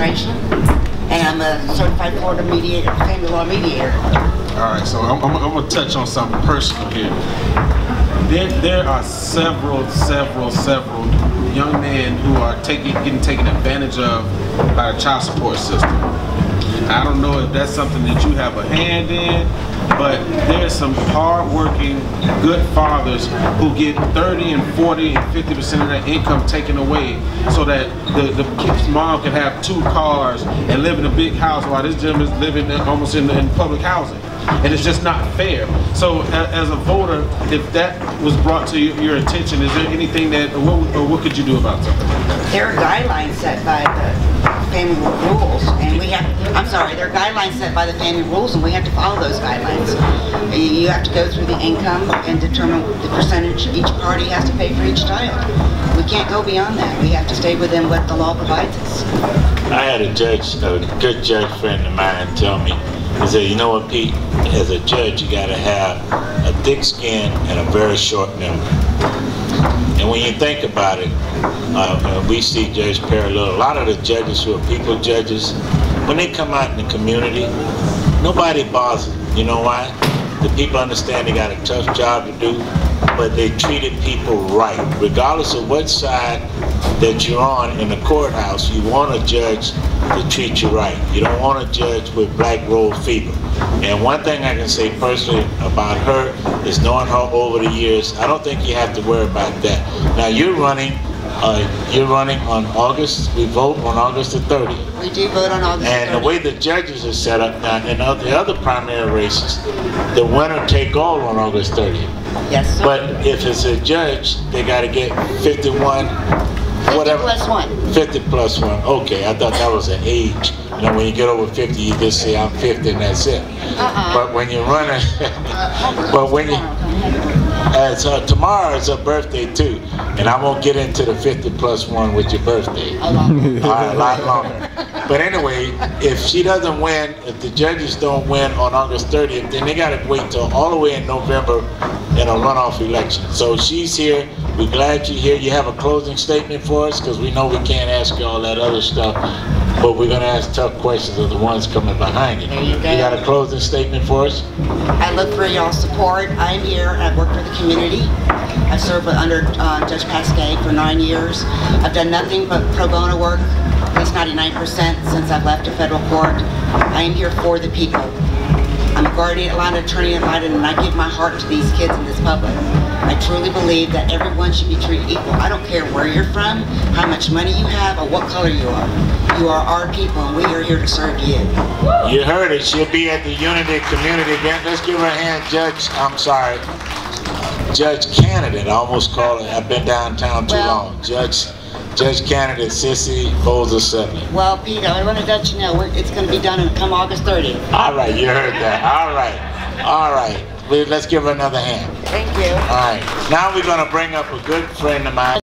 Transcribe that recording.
Administration, and I'm a certified Florida mediator, family law mediator. All right, so I'm going to touch on something personal here. There are several young men who are getting taken advantage of by the child support system. I don't know if that's something that you have a hand in, but there's some hard-working, good fathers who get 30 and 40 and 50% of their income taken away so that the kid's mom can have 2 cars and live in a big house while this gentleman is living almost in public housing. And it's just not fair. So as a voter, if that was brought to your attention, is there anything that, what could you do about something? There are guidelines set by the family rules, and there are guidelines set by the family rules, and we have to follow those guidelines. You have to go through the income and determine the percentage each party has to pay for each child. We can't go beyond that. We have to stay within what the law provides us. I had a good judge friend of mine tell me, he said, you know what, Pete, as a judge, you got to have a thick skin and a very short memory. And when you think about it, we see Judge Perry Little, a lot of the judges who are people judges, when they come out in the community, nobody bothers them. You know why? The people understand they got a tough job to do, but they treated people right. Regardless of what side that you're on in the courthouse, you want a judge to treat you right. You don't want a judge with black roll fever. And one thing I can say personally about her is knowing her over the years, I don't think you have to worry about that. Now you're running on August, we vote on August the 30th. We do vote on August the 30th. And the way the judges are set up now, in the other primary races, the winner take all on August 30th. Yes, sir. But if it's a judge, they got to get 51, 50 plus 1. 50 plus 1. Okay, I thought that was an age. You know, when you get over 50, you just say, I'm 50 and that's it. But when you're running, tomorrow is her birthday too. And I won't get into the 50 plus 1 with your birthday. A lot longer. But anyway, if she doesn't win, if the judges don't win on August 30th, then they got to wait till all the way in November in a runoff election. So she's here. We're glad you're here. You have a closing statement for us, because we know we can't ask you all that other stuff, but we're going to ask tough questions of the ones coming behind you. There you go. You got a closing statement for us? I look for y'all's support. I'm here. I work for the community. I served under Judge Pasquet for 9 years. I've done nothing but pro bono work, at least 99% since I've left a federal court. I am here for the people. I'm a guardian ad litem attorney ad litem, and I give my heart to these kids and this public. I truly believe that everyone should be treated equal. I don't care where you're from, how much money you have, or what color you are. You are our people, and we are here to serve you. You heard it. She'll be at the Unity Community event. Let's give her a hand, Judge Candidate. I almost called her. I've been downtown too long. Judge Candidate Sissy Bowles-Sutton. Well, Pete, I want to let you know it's going to be done come August 30th. All right, you heard that. All right. Let's give her another hand. Thank you. All right. Now we're going to bring up a good friend of mine.